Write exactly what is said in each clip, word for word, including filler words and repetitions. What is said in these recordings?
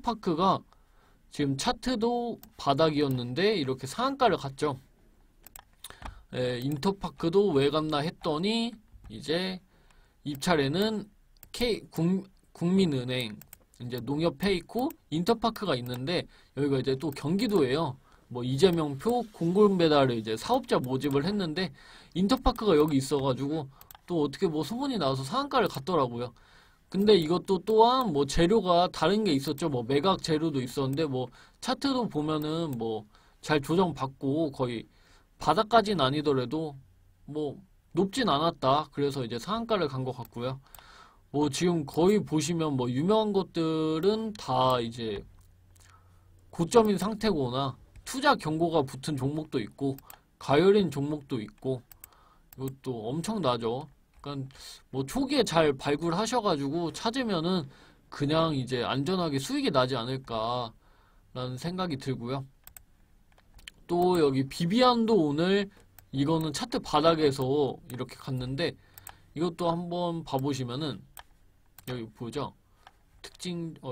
인터파크가 지금 차트도 바닥이었는데 이렇게 상한가를 갔죠. 예, 인터파크도 왜 갔나 했더니 이제 입찰에는 K, 국, 국민은행, 이제 농협페이코, 인터파크가 있는데 여기가 이제 또 경기도예요. 뭐 이재명표 공공배달을 이제 사업자 모집을 했는데 인터파크가 여기 있어가지고 또 어떻게 뭐 소문이 나와서 상한가를 갔더라고요. 근데 이것도 또한 뭐 재료가 다른 게 있었죠. 뭐 매각 재료도 있었는데 뭐 차트도 보면은 뭐 잘 조정받고 거의 바닥까지는 아니더라도 뭐 높진 않았다. 그래서 이제 상한가를 간 것 같고요. 뭐 지금 거의 보시면 뭐 유명한 것들은 다 이제 고점인 상태거나 투자 경고가 붙은 종목도 있고 가열인 종목도 있고 이것도 엄청나죠. 그러니까 뭐 초기에 잘 발굴하셔가지고 찾으면은 그냥 이제 안전하게 수익이 나지 않을까라는 생각이 들고요. 또 여기 비비안도 오늘 이거는 차트 바닥에서 이렇게 갔는데 이것도 한번 봐보시면은 여기 보죠. 특징 어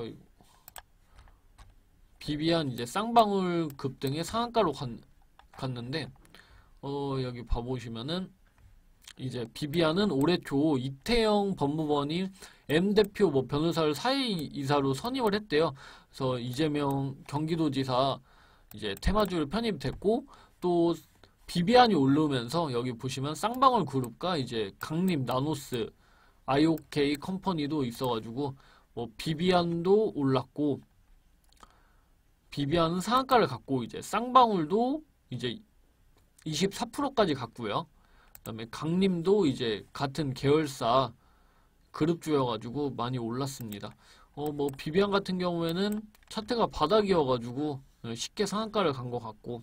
비비안 이제 쌍방울 급등의 상한가로 갔, 갔는데 어 여기 봐보시면은 이제 비비안은 올해 초 이태영 법무부원이 M 대표 뭐 변호사를 사회이사로 선임을 했대요. 그래서 이재명 경기도지사 이제 테마주를 편입됐고 또 비비안이 오르면서 여기 보시면 쌍방울 그룹과 이제 강림 나노스 아이오케이 컴퍼니도 있어가지고 뭐 비비안도 올랐고 비비안은 상한가를 갔고 이제 쌍방울도 이제 이십사 퍼센트까지 갔고요. 그다음에 강림도 이제 같은 계열사 그룹주여가지고 많이 올랐습니다. 어 뭐 비비안 같은 경우에는 차트가 바닥이어가지고 쉽게 상한가를 간 것 같고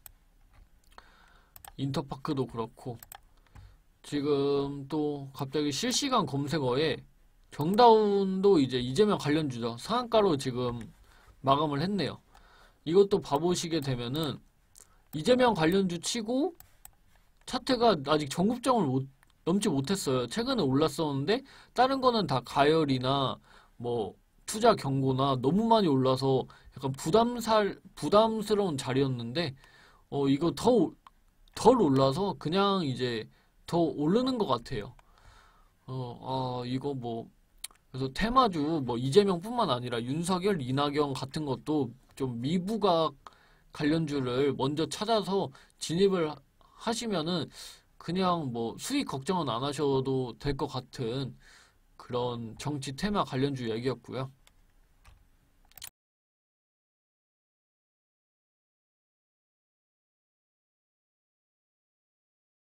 인터파크도 그렇고 지금 또 갑자기 실시간 검색어에 정다운도 이제 이재명 관련주죠. 상한가로 지금 마감을 했네요. 이것도 봐보시게 되면은 이재명 관련주 치고 차트가 아직 정급점을 못, 넘지 못했어요. 최근에 올랐었는데 다른 거는 다 가열이나 뭐 투자 경고나 너무 많이 올라서 약간 부담살 부담스러운 자리였는데 어 이거 더 덜 올라서 그냥 이제 더 오르는 것 같아요. 어, 아 이거 뭐 그래서 테마주 뭐 이재명뿐만 아니라 윤석열, 이낙연 같은 것도 좀 미부각 관련주를 먼저 찾아서 진입을 하시면은 그냥 뭐 수익 걱정은 안 하셔도 될 것 같은 그런 정치 테마 관련주 얘기였고요.